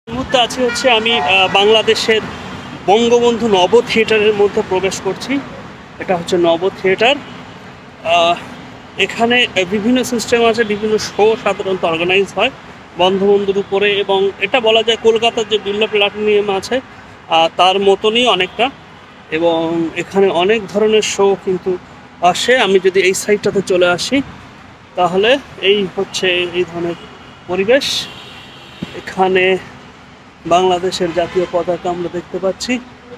এই মুহূর্তে আছি হচ্ছে আমি বাংলাদেশের বঙ্গবন্ধু নব থিয়েটারের মধ্যে প্রবেশ করছি। এটা হচ্ছে নব থিয়েটার। এখানে বিভিন্ন সিস্টেম আছে, বিভিন্ন শো সাধারণত অর্গানাইজ হয় বঙ্গবন্ধুর উপরে, এবং এটা বলা যায় কলকাতার যে বিল্লা প্লাটিনিয়াম আছে তার মতনই অনেকটা, এবং এখানে অনেক ধরনের শো কিন্তু আসে। আমি যদি এই সাইডটাতে চলে আসি তাহলে এই হচ্ছে এই ধরনের পরিবেশ। এখানে বাংলাদেশের জাতীয় পতাকা আমরা দেখতে পাচ্ছি।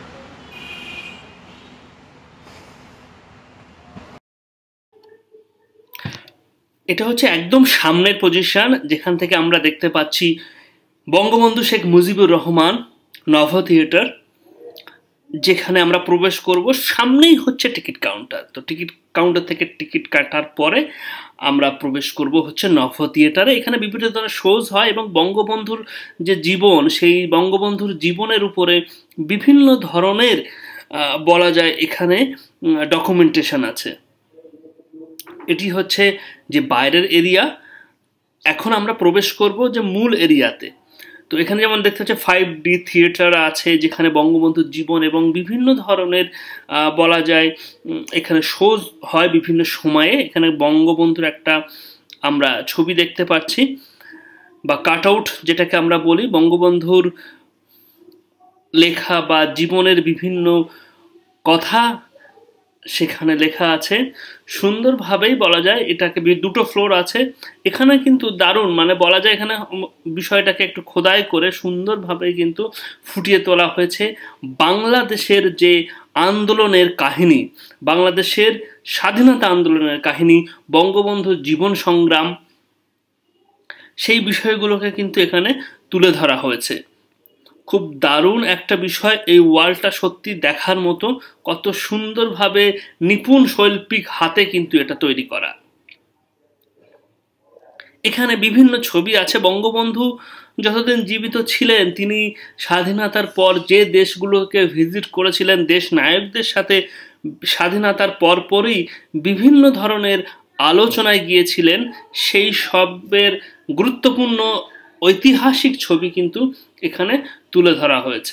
এটা হচ্ছে একদম সামনের পজিশন, যেখান থেকে আমরা দেখতে পাচ্ছি বঙ্গবন্ধু শেখ মুজিবুর রহমান নভ থিয়েটার, যেখানে আমরা প্রবেশ করব। সামনেই হচ্ছে টিকিট কাউন্টার। তো টিকিট কাউন্টার থেকে টিকিট কাটার পরে আমরা প্রবেশ করব হচ্ছে নভ থিয়েটারে। এখানে বিভিন্ন ধরনের শোজ হয় এবং বঙ্গবন্ধুর যে জীবন, সেই বঙ্গবন্ধুর জীবনের উপরে বিভিন্ন ধরনের বলা যায় এখানে ডকুমেন্টেশন আছে। এটি হচ্ছে যে বাইরের এরিয়া। এখন আমরা প্রবেশ করব যে মূল এরিয়াতে। তো এখানে যেমন দেখতে হচ্ছে 5D থিয়েটার আছে, যেখানে বঙ্গবন্ধুর জীবন এবং বিভিন্ন ধরনের বলা যায় এখানে শোজ হয় বিভিন্ন সময়ে। এখানে বঙ্গবন্ধুর একটা আমরা ছবি দেখতে পাচ্ছি, বা কাট আউট যেটাকে আমরা বলি। বঙ্গবন্ধুর লেখা বা জীবনের বিভিন্ন কথা সেখানে লেখা আছে সুন্দরভাবেই বলা যায়। এটাকে দুটো ফ্লোর আছে এখানে, কিন্তু দারুণ, মানে বলা যায় এখানে বিষয়টাকে একটু খোদাই করে সুন্দরভাবে কিন্তু ফুটিয়ে তোলা হয়েছে বাংলাদেশের যে আন্দোলনের কাহিনী, বাংলাদেশের স্বাধীনতা আন্দোলনের কাহিনী, বঙ্গবন্ধুর জীবন সংগ্রাম, সেই বিষয়গুলোকে কিন্তু এখানে তুলে ধরা হয়েছে। খুব দারুণ একটা বিষয়। এই ওয়ালটা সত্যি দেখার মতো, কত সুন্দরভাবে নিপুণ শৈল্পিক হাতে কিন্তু এটা তৈরি করা। এখানে বিভিন্ন ছবি আছে। বঙ্গবন্ধু যতদিন জীবিত ছিলেন তিনি স্বাধীনতার পর যে দেশগুলোকে ভিজিট করেছিলেন, দেশ নায়কদের সাথে স্বাধীনতার পরপরই বিভিন্ন ধরনের আলোচনায় গিয়েছিলেন, সেই সবের গুরুত্বপূর্ণ ঐতিহাসিক ছবি কিন্তু এখানে তুলে ধরা হয়েছে।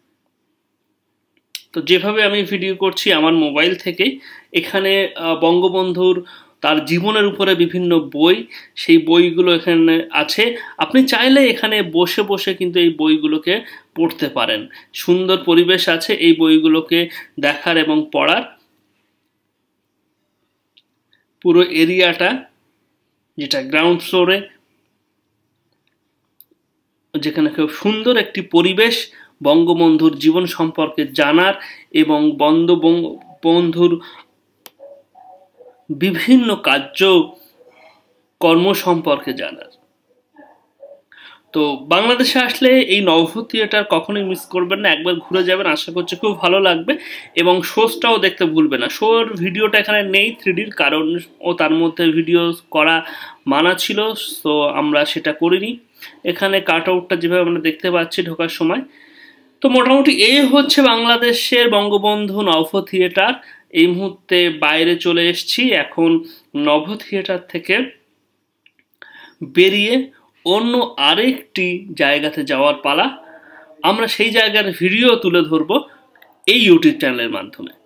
তো যেভাবে আমি ভিডিও করছি আমার মোবাইল থেকেই, এখানে বঙ্গবন্ধুর তার জীবনের উপরে বিভিন্ন বই, সেই বইগুলো এখানে আছে। আপনি চাইলে এখানে বসে বসে কিন্তু এই বইগুলোকে পড়তে পারেন। সুন্দর পরিবেশ আছে এই বইগুলোকে দেখার এবং পড়ার। পুরো এরিয়াটা যেটা গ্রাউন্ড ফ্লোরে, যেখানে খুব সুন্দর একটি পরিবেশ বঙ্গবন্ধুর জীবন সম্পর্কে জানার এবং বঙ্গবন্ধুর বিভিন্ন কর্ম সম্পর্কে জানার। তো বাংলাদেশে আসলে এই নভ থিয়েটার কখনোই মিস করবেন না, একবার ঘুরে যাবেন, আশা করছি খুব ভালো লাগবে। এবং শোজটাও দেখতে ভুলবেন না। শোর ভিডিওটা এখানে নেই 3Dর কারণ ও তার মধ্যে ভিডিও করা মানা ছিল, তো আমরা সেটা করিনি। এখানে কাট আউটটা যেভাবে আমরা দেখতে পাচ্ছি ঢোকার সময়। তো মোটামুটি এই হচ্ছে বাংলাদেশের বঙ্গবন্ধু নভ থিয়েটার। এই মুহূর্তে বাইরে চলে এসেছি। এখন নভ থিয়েটার থেকে বেরিয়ে অন্য আরেকটি জায়গাতে যাওয়ার পালা। আমরা সেই জায়গার ভিডিও তুলে ধরবো এই ইউটিউব চ্যানেলের মাধ্যমে।